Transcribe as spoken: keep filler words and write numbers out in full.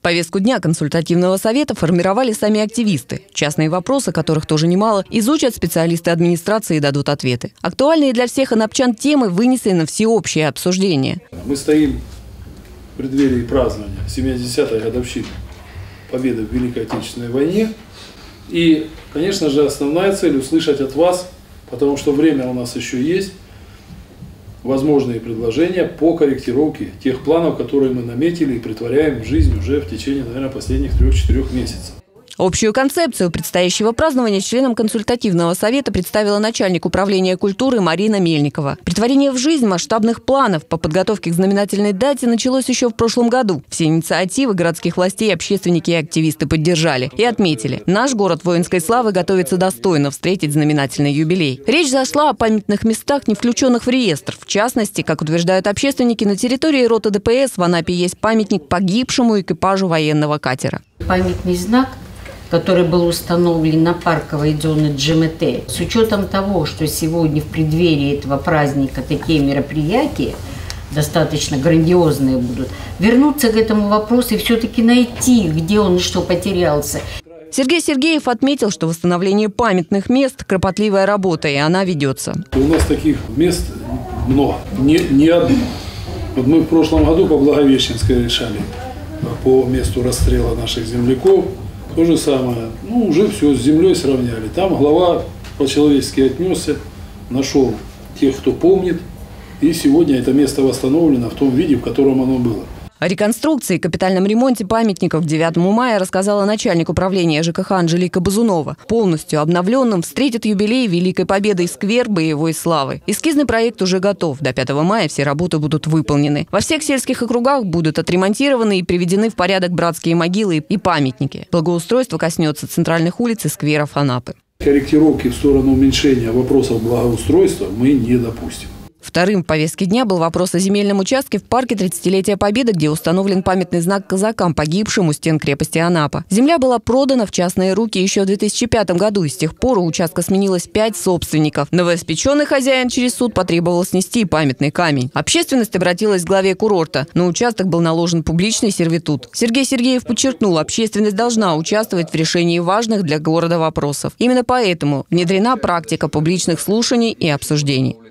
Повестку дня консультативного совета формировали сами активисты. Частные вопросы, которых тоже немало, изучат специалисты администрации и дадут ответы. Актуальные для всех анапчан темы вынесли на всеобщее обсуждение. Мы стоим в преддверии празднования семидесятой годовщины победы в Великой Отечественной войне. И, конечно же, основная цель – услышать от вас, потому что время у нас еще есть, возможные предложения по корректировке тех планов, которые мы наметили и притворяем в жизнь уже в течение, наверное, последних трех-четырех месяцев. Общую концепцию предстоящего празднования членам консультативного совета представила начальник управления культуры Марина Мельникова. Претворение в жизнь масштабных планов по подготовке к знаменательной дате началось еще в прошлом году. Все инициативы городских властей общественники и активисты поддержали и отметили: наш город воинской славы готовится достойно встретить знаменательный юбилей. Речь зашла о памятных местах, не включенных в реестр. В частности, как утверждают общественники, на территории роты ДПС в Анапе есть памятник погибшему экипажу военного катера. Памятный знак, который был установлен на парковой зоне ДжМТ. С учетом того, что сегодня в преддверии этого праздника такие мероприятия достаточно грандиозные будут, вернуться к этому вопросу и все-таки найти, где он и что потерялся. Сергей Сергеев отметил, что восстановление памятных мест – кропотливая работа, и она ведется. У нас таких мест много, не, не одно. Вот мы в прошлом году по Благовещенской решали по месту расстрела наших земляков. То же самое, ну уже все с землей сравняли. Там глава по-человечески отнесся, нашел тех, кто помнит. И сегодня это место восстановлено в том виде, в котором оно было. О реконструкции и капитальном ремонте памятников к девятому мая рассказала начальник управления ЖКХ Анжелика Базунова. Полностью обновленным встретит юбилей Великой Победы сквер боевой славы. Эскизный проект уже готов. До пятого мая все работы будут выполнены. Во всех сельских округах будут отремонтированы и приведены в порядок братские могилы и памятники. Благоустройство коснется центральных улиц и скверов Анапы. Корректировки в сторону уменьшения вопросов благоустройства мы не допустим. Вторым в повестке дня был вопрос о земельном участке в парке тридцатилетия Победы, где установлен памятный знак казакам, погибшим у стен крепости Анапа. Земля была продана в частные руки еще в две тысячи пятом году, и с тех пор у участка сменилось пять собственников. Новоиспеченный хозяин через суд потребовал снести памятный камень. Общественность обратилась к главе курорта. На участок был наложен публичный сервитут. Сергей Сергеев подчеркнул, общественность должна участвовать в решении важных для города вопросов. Именно поэтому внедрена практика публичных слушаний и обсуждений.